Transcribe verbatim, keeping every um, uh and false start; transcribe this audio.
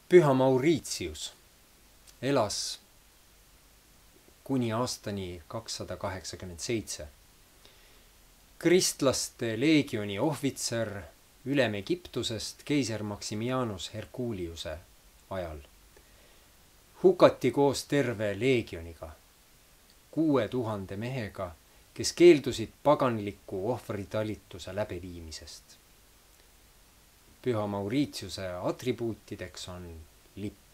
Püha Mauritius elas kuni aastani kakssada kaheksakümmend seitse. Kristlaste leegioni ohvitser ülem Egiptusest keiser Maximianus Herkuliuse ajal. Hukati koos terve leegioniga, kuue tuhande mehega, kes keeldusid paganliku ohvritalituse läbiviimisest. Püha Mauritiuse atribuutideks on lipp.